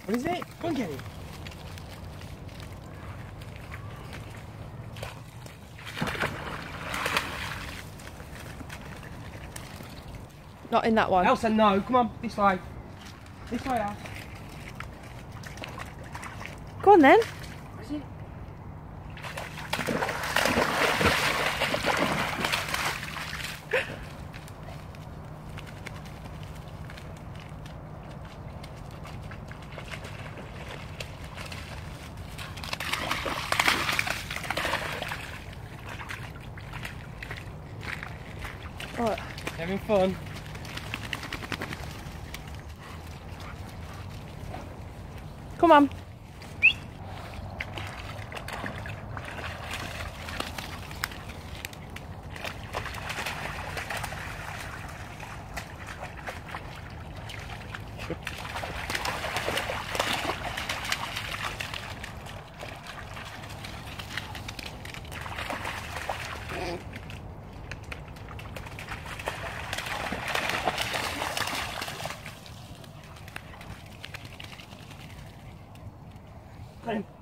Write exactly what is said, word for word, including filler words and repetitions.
What is it? Go and get it. Not in that one. Elsa, no. Come on, this way. This way, Elsa. Go on then. What is it? What? Having fun. Come on. Come on.